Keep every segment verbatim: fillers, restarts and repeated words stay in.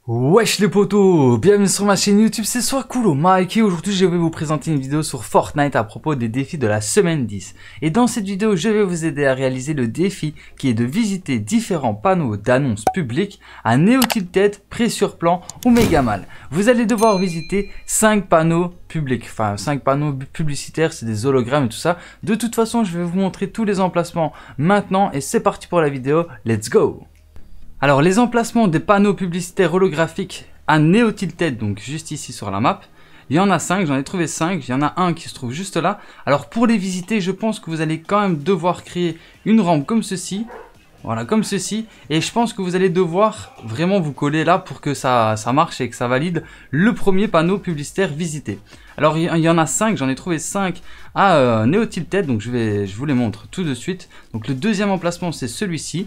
Wesh les potos, bienvenue sur ma chaîne YouTube, c'est Swacoolo Mike et aujourd'hui je vais vous présenter une vidéo sur Fortnite à propos des défis de la semaine dix. Et dans cette vidéo je vais vous aider à réaliser le défi qui est de visiter différents panneaux d'annonces publiques à Neotilted, Pré-sur-Plan ou Megamal. Vous allez devoir visiter cinq panneaux publics, enfin cinq panneaux publicitaires, c'est des hologrammes et tout ça. De toute façon je vais vous montrer tous les emplacements maintenant et c'est parti pour la vidéo, let's go! Alors les emplacements des panneaux publicitaires holographiques à Neotilted, donc juste ici sur la map, il y en a cinq, j'en ai trouvé cinq, il y en a un qui se trouve juste là. Alors pour les visiter, je pense que vous allez quand même devoir créer une rampe comme ceci, voilà comme ceci, et je pense que vous allez devoir vraiment vous coller là pour que ça, ça marche et que ça valide le premier panneau publicitaire visité. Alors il y en a cinq, j'en ai trouvé cinq à euh, Neotilted, donc je, vais, je vous les montre tout de suite. Donc le deuxième emplacement c'est celui-ci.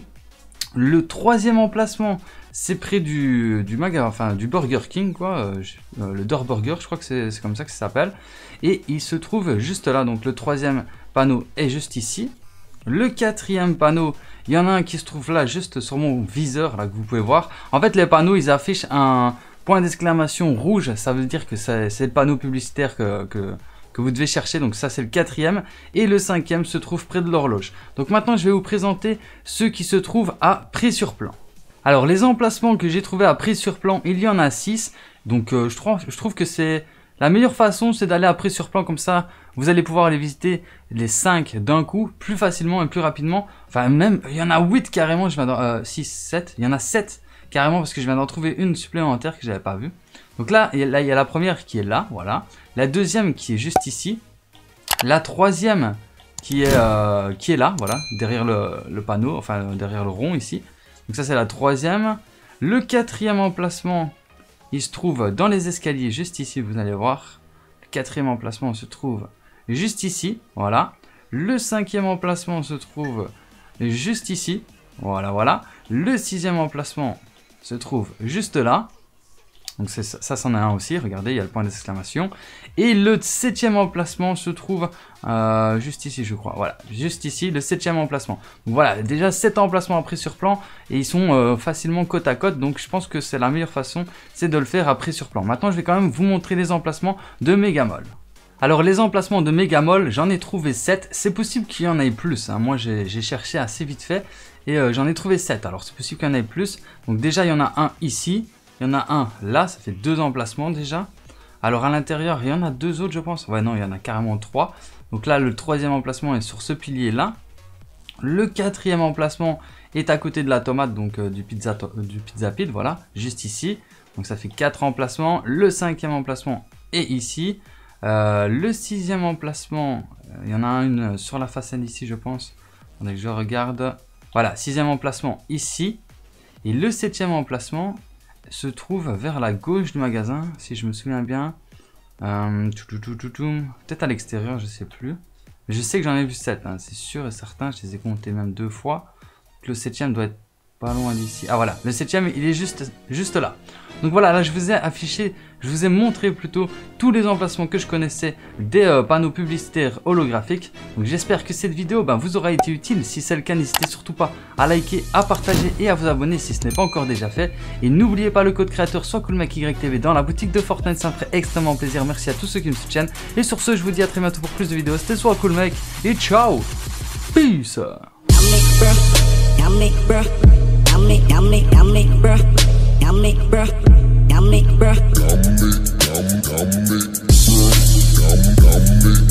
Le troisième emplacement, c'est près du, du magasin, enfin du Burger King, quoi, euh, euh, le Door Burger, je crois que c'est comme ça que ça s'appelle. Et il se trouve juste là, donc le troisième panneau est juste ici. Le quatrième panneau, il y en a un qui se trouve là, juste sur mon viseur, là que vous pouvez voir. En fait, les panneaux, ils affichent un point d'exclamation rouge, ça veut dire que c'est le panneau publicitaire que... que que vous devez chercher, donc ça c'est le quatrième, et le cinquième se trouve près de l'horloge. Donc maintenant je vais vous présenter ceux qui se trouvent à Pré-sur-Plan. Alors les emplacements que j'ai trouvés à Pré-sur-Plan, il y en a six, donc euh, je, trouve, je trouve que c'est la meilleure façon, c'est d'aller à Pré-sur-Plan, comme ça vous allez pouvoir les visiter les cinq d'un coup, plus facilement et plus rapidement. Enfin même, il y en a huit carrément, je viens d'en, euh, six, sept, il y en a sept carrément parce que je viens d'en trouver une supplémentaire que j'avais pas vue. Donc là, il y, a, là, il y a la première qui est là, voilà. La deuxième qui est juste ici. La troisième qui est, euh, qui est là, voilà, derrière le, le panneau, enfin derrière le rond ici. Donc ça c'est la troisième. Le quatrième emplacement, il se trouve dans les escaliers, juste ici, vous allez voir. Le quatrième emplacement se trouve juste ici, voilà. Le cinquième emplacement se trouve juste ici, voilà, voilà. Le sixième emplacement se trouve juste là. Donc ça, ça c'en est un aussi, regardez, il y a le point d'exclamation. Et le septième emplacement se trouve euh, juste ici, je crois. Voilà, juste ici, le septième emplacement. Donc voilà, déjà sept emplacements à Pré-sur-Plan et ils sont euh, facilement côte à côte. Donc je pense que c'est la meilleure façon, c'est de le faire à Pré-sur-Plan. Maintenant, je vais quand même vous montrer les emplacements de Megamal. Alors les emplacements de Megamal, j'en ai trouvé sept. C'est possible qu'il y en ait plus, hein. Moi j'ai cherché assez vite fait et euh, j'en ai trouvé sept. Alors c'est possible qu'il y en ait plus. Donc déjà, il y en a un ici. Il y en a un là, ça fait deux emplacements déjà. Alors à l'intérieur, il y en a deux autres je pense. Ouais non, il y en a carrément trois. Donc là, le troisième emplacement est sur ce pilier là. Le quatrième emplacement est à côté de la tomate, donc euh, du, pizza euh, du pizza pit, voilà, juste ici. Donc ça fait quatre emplacements. Le cinquième emplacement est ici. Euh, le sixième emplacement, euh, il y en a une sur la façade ici je pense. Attendez que je regarde. Voilà, sixième emplacement ici. Et le septième emplacement se trouve vers la gauche du magasin, si je me souviens bien. Euh, Peut-être à l'extérieur, je sais plus. Mais je sais que j'en ai vu sept, hein, c'est sûr et certain. Je les ai comptés même deux fois. Le septième doit être pas loin d'ici. Ah voilà, le septième, il est juste, juste là. Donc voilà, là je vous ai affiché, je vous ai montré plutôt tous les emplacements que je connaissais des euh, panneaux publicitaires holographiques. Donc j'espère que cette vidéo ben, vous aura été utile. Si c'est le cas, n'hésitez surtout pas à liker, à partager et à vous abonner si ce n'est pas encore déjà fait. Et n'oubliez pas le code créateur Swacoolo Mike Y T V dans la boutique de Fortnite, ça me ferait extrêmement plaisir. Merci à tous ceux qui me soutiennent. Et sur ce, je vous dis à très bientôt pour plus de vidéos. C'était Swacoolo Mike et ciao. Peace. Yummy, bruh. Yummy, yummy, yummy, bruh. Yummy, bruh. Yummy, bruh. Yummy, yum, yummy, bruh. Yum, yummy.